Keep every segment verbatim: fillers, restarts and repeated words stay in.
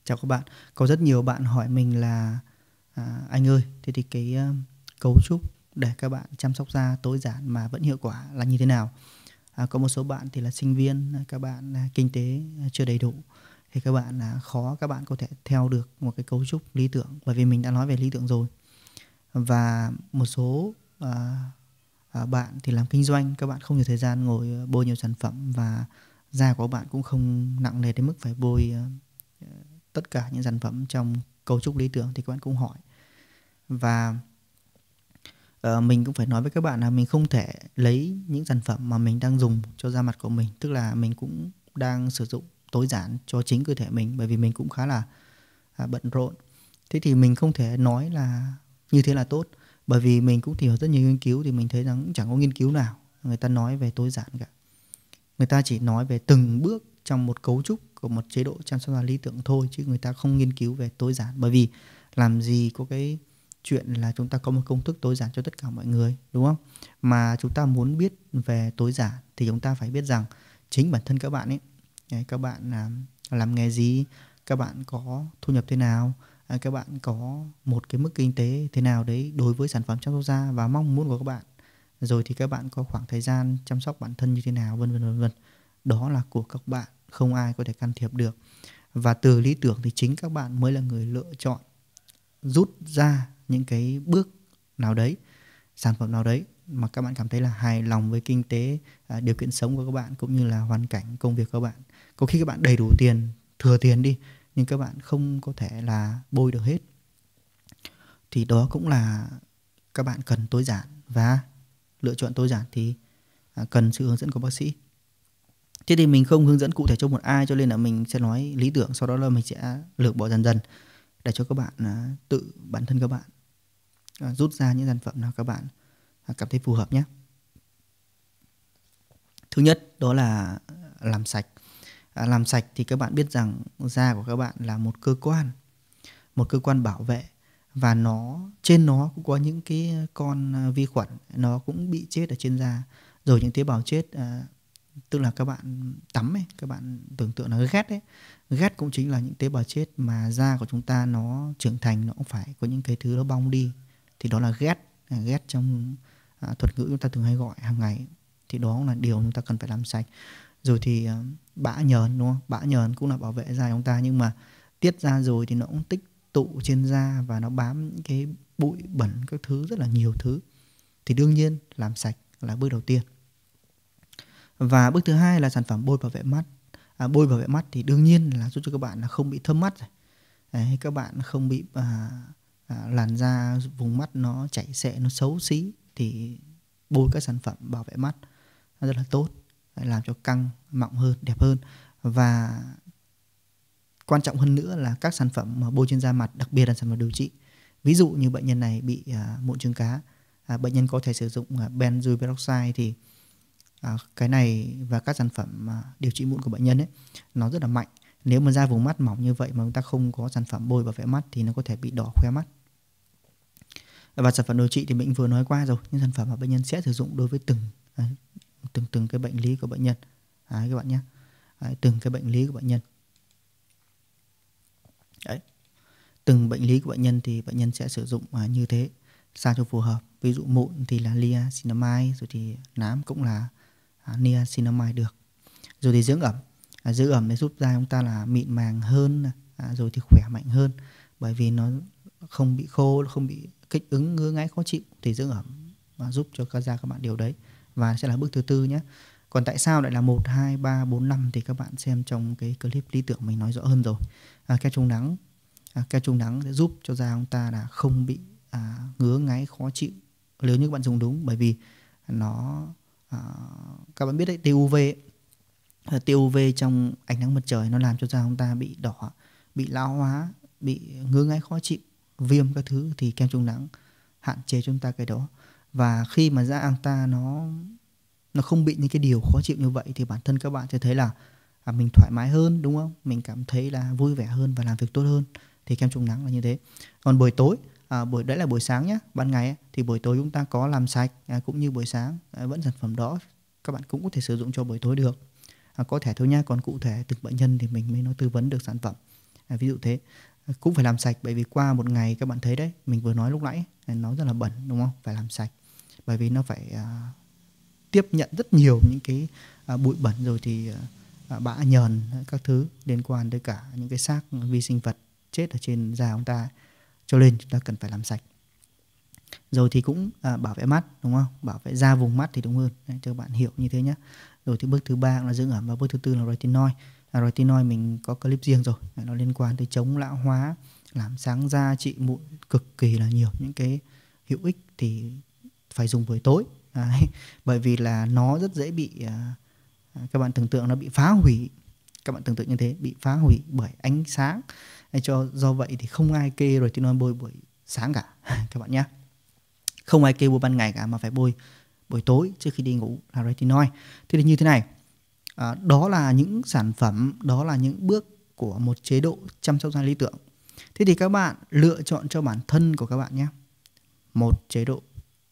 Chào các bạn. Có rất nhiều bạn hỏi mình là à, anh ơi, thế thì cái uh, cấu trúc để các bạn chăm sóc da tối giản mà vẫn hiệu quả là như thế nào? À, có một số bạn thì là sinh viên, các bạn uh, kinh tế chưa đầy đủ, thì các bạn uh, khó các bạn có thể theo được một cái cấu trúc lý tưởng, bởi vì mình đã nói về lý tưởng rồi. Và một số uh, uh, bạn thì làm kinh doanh, các bạn không nhiều thời gian ngồi bôi nhiều sản phẩm, và da của các bạn cũng không nặng nề đến mức phải bôi uh, tất cả những sản phẩm trong cấu trúc lý tưởng, thì các bạn cũng hỏi. Và uh, mình cũng phải nói với các bạn là mình không thể lấy những sản phẩm mà mình đang dùng cho da mặt của mình, tức là mình cũng đang sử dụng tối giản cho chính cơ thể mình, bởi vì mình cũng khá là uh, bận rộn. Thế thì mình không thể nói là như thế là tốt, bởi vì mình cũng tìm hiểu rất nhiều nghiên cứu thì mình thấy rằng cũng chẳng có nghiên cứu nào người ta nói về tối giản cả. Người ta chỉ nói về từng bước trong một cấu trúc của một chế độ chăm sóc da lý tưởng thôi, chứ người ta không nghiên cứu về tối giản. Bởi vì làm gì có cái chuyện là chúng ta có một công thức tối giản cho tất cả mọi người, đúng không? Mà chúng ta muốn biết về tối giản thì chúng ta phải biết rằng chính bản thân các bạn ấy, các bạn làm nghề gì, các bạn có thu nhập thế nào, các bạn có một cái mức kinh tế thế nào đấy đối với sản phẩm chăm sóc da và mong muốn của các bạn, rồi thì các bạn có khoảng thời gian chăm sóc bản thân như thế nào, vân vân vân vân. Đó là của các bạn, không ai có thể can thiệp được. Và từ lý tưởng thì chính các bạn mới là người lựa chọn, rút ra những cái bước nào đấy, sản phẩm nào đấy mà các bạn cảm thấy là hài lòng với kinh tế, điều kiện sống của các bạn cũng như là hoàn cảnh công việc của các bạn. Có khi các bạn đầy đủ tiền, thừa tiền đi, nhưng các bạn không có thể là bôi được hết, thì đó cũng là các bạn cần tối giản. Và lựa chọn tối giản thì cần sự hướng dẫn của bác sĩ. Thế thì mình không hướng dẫn cụ thể cho một ai, cho nên là mình sẽ nói lý tưởng, sau đó là mình sẽ lược bỏ dần dần để cho các bạn tự bản thân các bạn rút ra những sản phẩm nào các bạn cảm thấy phù hợp nhé. Thứ nhất đó là làm sạch. À, làm sạch thì các bạn biết rằng da của các bạn là một cơ quan, một cơ quan bảo vệ, và nó trên nó cũng có những cái con vi khuẩn, nó cũng bị chết ở trên da. Rồi những tế bào chết, à, tức là các bạn tắm ấy, các bạn tưởng tượng là ghét ấy. Ghét cũng chính là những tế bào chết mà da của chúng ta nó trưởng thành, nó cũng phải có những cái thứ nó bong đi, thì đó là ghét. Ghét trong à, thuật ngữ chúng ta thường hay gọi hàng ngày, thì đó là điều chúng ta cần phải làm sạch. Rồi thì uh, bã nhờn, đúng không? Bã nhờn cũng là bảo vệ da chúng ta, nhưng mà tiết ra rồi thì nó cũng tích tụ trên da và nó bám những cái bụi bẩn các thứ, rất là nhiều thứ. Thì đương nhiên làm sạch là bước đầu tiên. Và bước thứ hai là sản phẩm bôi bảo vệ mắt. À, bôi bảo vệ mắt thì đương nhiên là giúp cho các bạn là không bị thâm mắt rồi. Đấy, các bạn không bị à, à, làn da vùng mắt nó chảy xệ, nó xấu xí, thì bôi các sản phẩm bảo vệ mắt nó rất là tốt, làm cho căng, mọng hơn, đẹp hơn. Và quan trọng hơn nữa là các sản phẩm mà bôi trên da mặt, đặc biệt là sản phẩm điều trị. Ví dụ như bệnh nhân này bị à, mụn trứng cá, à, bệnh nhân có thể sử dụng à, benzoyl peroxide, thì à, cái này và các sản phẩm à, điều trị mụn của bệnh nhân ấy, nó rất là mạnh. Nếu mà da vùng mắt mỏng như vậy mà chúng ta không có sản phẩm bôi bảo vệ mắt thì nó có thể bị đỏ khóe mắt. Và sản phẩm điều trị thì mình vừa nói qua rồi, những sản phẩm mà bệnh nhân sẽ sử dụng đối với từng à, từng từng cái bệnh lý của bệnh nhân. Đấy, các bạn nhé. Đấy, từng cái bệnh lý của bệnh nhân. Đấy. Từng bệnh lý của bệnh nhân thì bệnh nhân sẽ sử dụng à, như thế sao cho phù hợp. Ví dụ mụn thì là niacinamide, rồi thì nám cũng là à, niacinamide được. Rồi thì dưỡng ẩm. À, dưỡng ẩm để giúp da chúng ta là mịn màng hơn, à, rồi thì khỏe mạnh hơn, bởi vì nó không bị khô, không bị kích ứng, ngứa ngáy, khó chịu, thì dưỡng ẩm và giúp cho các da các bạn điều đấy. Và sẽ là bước thứ tư nhé. Còn tại sao lại là một, hai, ba, bốn, năm thì các bạn xem trong cái clip lý tưởng mình nói rõ hơn rồi. À, kem chống nắng. À, kem chống nắng sẽ giúp cho da chúng ta là không bị à, ngứa ngáy, khó chịu nếu như các bạn dùng đúng. Bởi vì nó à, các bạn biết đấy, tia u vê ấy, tia u vê trong ánh nắng mặt trời nó làm cho da chúng ta bị đỏ, bị lão hóa, bị ngứa ngáy, khó chịu, viêm các thứ, thì kem chống nắng hạn chế chúng ta cái đó. Và khi mà da chúng ta nó nó không bị những cái điều khó chịu như vậy thì bản thân các bạn sẽ thấy là à, mình thoải mái hơn, đúng không? Mình cảm thấy là vui vẻ hơn và làm việc tốt hơn. Thì kem chống nắng là như thế. Còn buổi tối, à, buổi đấy là buổi sáng nhé. Ban ngày ấy, thì buổi tối chúng ta có làm sạch, à, cũng như buổi sáng, à, vẫn sản phẩm đó các bạn cũng có thể sử dụng cho buổi tối được. À, có thể thôi nha. Còn cụ thể từng bệnh nhân thì mình mới nói tư vấn được sản phẩm À, ví dụ thế. Cũng phải làm sạch, bởi vì qua một ngày các bạn thấy đấy, mình vừa nói lúc nãy nó rất là bẩn đúng không? Phải làm sạch bởi vì nó phải à, tiếp nhận rất nhiều những cái à, bụi bẩn, rồi thì à, bã nhờn các thứ liên quan tới cả những cái xác vi sinh vật chết ở trên da chúng ta, cho nên chúng ta cần phải làm sạch. Rồi thì cũng à, bảo vệ mắt đúng không? Bảo vệ da vùng mắt thì đúng hơn. Đấy, cho các bạn hiểu như thế nhé. Rồi thì bước thứ ba là dưỡng ẩm, và bước thứ tư là retinol. À, retinol mình có clip riêng rồi, nó liên quan tới chống lão hóa, làm sáng da, trị mụn, cực kỳ là nhiều những cái hữu ích, thì phải dùng buổi tối. Đấy, bởi vì là nó rất dễ bị à, các bạn tưởng tượng nó bị phá hủy, các bạn tưởng tượng như thế, bị phá hủy bởi ánh sáng. Để cho do vậy thì không ai kê retinol bôi buổi sáng cả các bạn nhé. Không ai kê bôi ban ngày cả, mà phải bôi buổi tối trước khi đi ngủ là retinol. Thế thì như thế này, à, đó là những sản phẩm, đó là những bước của một chế độ chăm sóc da lý tưởng. Thế thì các bạn lựa chọn cho bản thân của các bạn nhé một chế độ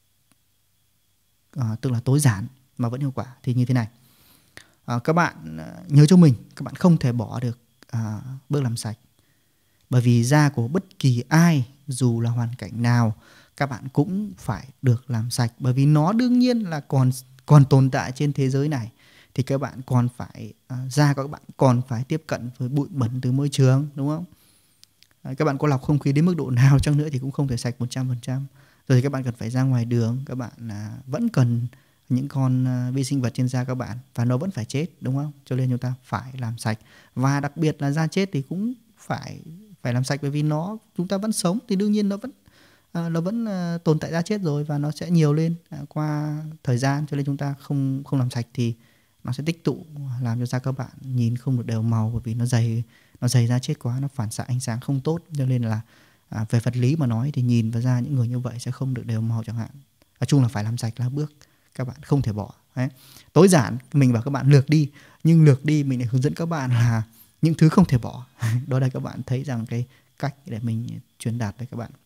à, tức là tối giản mà vẫn hiệu quả. Thì như thế này, à, các bạn nhớ cho mình, các bạn không thể bỏ được à, bước làm sạch. Bởi vì da của bất kỳ ai, dù là hoàn cảnh nào, các bạn cũng phải được làm sạch. Bởi vì nó đương nhiên là còn còn tồn tại trên thế giới này, thì các bạn còn phải à, da của các bạn còn phải tiếp cận với bụi bẩn từ môi trường đúng không? À, các bạn có lọc không khí đến mức độ nào chăng nữa thì cũng không thể sạch một trăm phần trăm. Rồi thì các bạn cần phải ra ngoài đường, các bạn à, vẫn cần những con à, vi sinh vật trên da các bạn, và nó vẫn phải chết đúng không? Cho nên chúng ta phải làm sạch. Và đặc biệt là da chết thì cũng phải phải làm sạch, bởi vì nó chúng ta vẫn sống thì đương nhiên nó vẫn à, nó vẫn à, tồn tại da chết rồi, và nó sẽ nhiều lên à, qua thời gian. Cho nên chúng ta không không làm sạch thì nó sẽ tích tụ, làm cho da các bạn nhìn không được đều màu, bởi vì nó dày nó dày da chết quá, nó phản xạ ánh sáng không tốt. Cho nên là à, về vật lý mà nói thì nhìn vào da những người như vậy sẽ không được đều màu chẳng hạn. Nói chung là phải làm sạch là bước các bạn không thể bỏ. Đấy. Tối giản mình bảo các bạn lược đi, nhưng lược đi mình lại hướng dẫn các bạn là những thứ không thể bỏ. Đó là các bạn thấy rằng cái cách để mình truyền đạt với các bạn.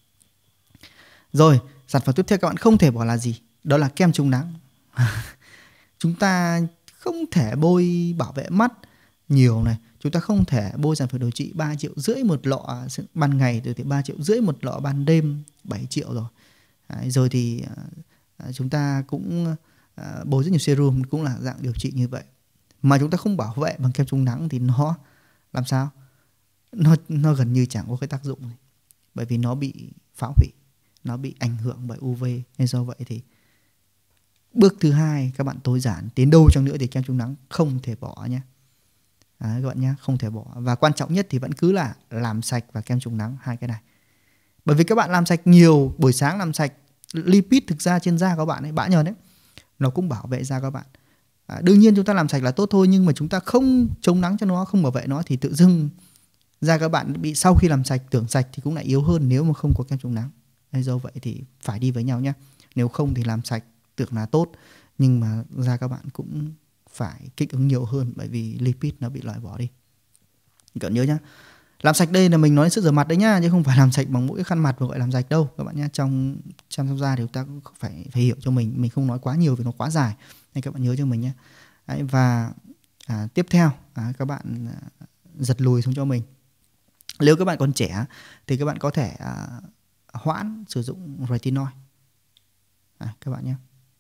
Rồi, sản phẩm tiếp theo các bạn không thể bỏ là gì? Đó là kem chống nắng. Chúng ta không thể bôi bảo vệ mắt nhiều này, chúng ta không thể bôi sản phẩm điều trị ba triệu rưỡi một lọ ban ngày, rồi thì ba triệu rưỡi một lọ ban đêm, bảy triệu rồi. Đấy, rồi thì à, chúng ta cũng à, bôi rất nhiều serum, cũng là dạng điều trị như vậy. Mà chúng ta không bảo vệ bằng kem chống nắng thì nó làm sao? Nó, nó gần như chẳng có cái tác dụng gì. Bởi vì nó bị phá hủy, nó bị ảnh hưởng bởi u vê. Nên do vậy thì bước thứ hai các bạn tối giản tiến đâu chăng nữa thì kem chống nắng không thể bỏ nhé. Đấy, các bạn nhé, không thể bỏ. Và quan trọng nhất thì vẫn cứ là làm sạch và kem chống nắng, hai cái này. Bởi vì các bạn làm sạch nhiều, buổi sáng làm sạch, lipid thực ra trên da các bạn ấy, bã nhờn đấy, nó cũng bảo vệ da các bạn. À, đương nhiên chúng ta làm sạch là tốt thôi, nhưng mà chúng ta không chống nắng cho nó, không bảo vệ nó thì tự dưng da các bạn bị sau khi làm sạch tưởng sạch thì cũng lại yếu hơn nếu mà không có kem chống nắng. Nên do vậy thì phải đi với nhau nhé. Nếu không thì làm sạch tưởng là tốt, nhưng mà da các bạn cũng phải kích ứng nhiều hơn, bởi vì lipid nó bị loại bỏ đi. Các bạn nhớ nhá. Làm sạch đây là mình nói sức rửa mặt đấy nhá, chứ không phải làm sạch bằng mỗi khăn mặt mà gọi làm sạch đâu các bạn nhá. Trong chăm sóc da thì chúng ta cũng phải phải hiểu cho mình, mình không nói quá nhiều vì nó quá dài, nên các bạn nhớ cho mình nhé. Đấy, và à, tiếp theo à, các bạn à, giật lùi xuống cho mình. Nếu các bạn còn trẻ thì các bạn có thể à, hoãn sử dụng retinol. À, các bạn nhé.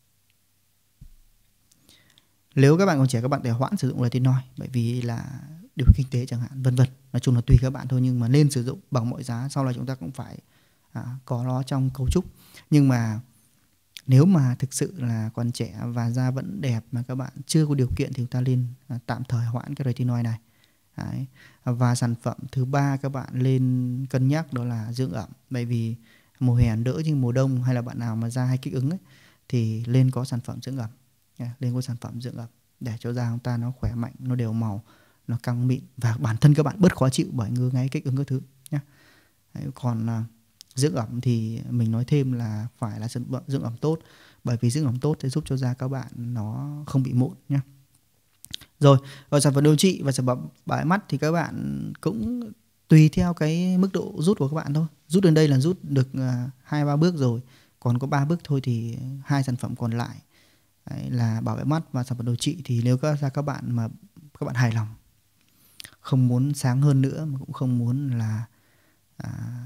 Nếu các bạn còn trẻ các bạn thể hoãn sử dụng retinol, bởi vì là điều kinh tế chẳng hạn, vân vân. Nói chung là tùy các bạn thôi, nhưng mà nên sử dụng bằng mọi giá. Sau này chúng ta cũng phải à, có nó trong cấu trúc. Nhưng mà nếu mà thực sự là còn trẻ và da vẫn đẹp mà các bạn chưa có điều kiện thì chúng ta nên à, tạm thời hoãn cái retinol này. Đấy. Và sản phẩm thứ ba các bạn lên cân nhắc đó là dưỡng ẩm. Bởi vì mùa hè đỡ, nhưng mùa đông hay là bạn nào mà da hay kích ứng ấy, thì lên có sản phẩm dưỡng ẩm. Lên có sản phẩm dưỡng ẩm để cho da chúng ta nó khỏe mạnh, nó đều màu, nó căng mịn, và bản thân các bạn bớt khó chịu bởi ngứa ngáy kích ứng các thứ nhé. Còn à, dưỡng ẩm thì mình nói thêm là phải là dưỡng ẩm tốt, bởi vì dưỡng ẩm tốt sẽ giúp cho da các bạn nó không bị mụn nhé. Rồi, và sản phẩm điều trị và sản phẩm bảo vệ mắt thì các bạn cũng tùy theo cái mức độ rút của các bạn thôi. Rút đến đây là rút được hai ba bước rồi, còn có ba bước thôi thì hai sản phẩm còn lại đấy, là bảo vệ mắt và sản phẩm điều trị, thì nếu các ra các bạn mà các bạn hài lòng không muốn sáng hơn nữa, mà cũng không muốn là à,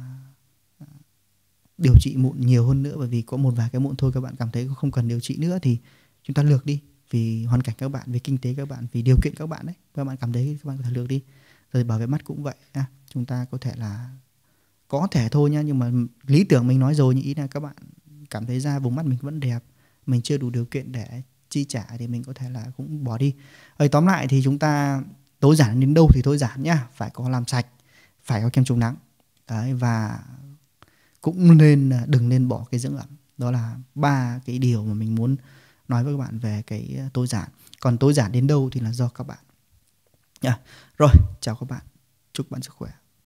điều trị mụn nhiều hơn nữa, bởi vì có một vài cái mụn thôi các bạn cảm thấy không cần điều trị nữa thì chúng ta lược đi, vì hoàn cảnh các bạn, vì kinh tế các bạn, vì điều kiện các bạn đấy, các bạn cảm thấy các bạn có thể lược đi. Rồi bảo vệ mắt cũng vậy, à, chúng ta có thể là có thể thôi nha, nhưng mà lý tưởng mình nói rồi, như ý là các bạn cảm thấy da vùng mắt mình vẫn đẹp, mình chưa đủ điều kiện để chi trả thì mình có thể là cũng bỏ đi. Rồi tóm lại thì chúng ta tối giản đến đâu thì tối giản nhá, phải có làm sạch, phải có kem chống nắng đấy, và cũng nên đừng nên bỏ cái dưỡng ẩm. Đó là ba cái điều mà mình muốn nói với các bạn về cái tối giản. Còn tối giản đến đâu thì là do các bạn. Yeah. Rồi, chào các bạn, chúc bạn sức khỏe.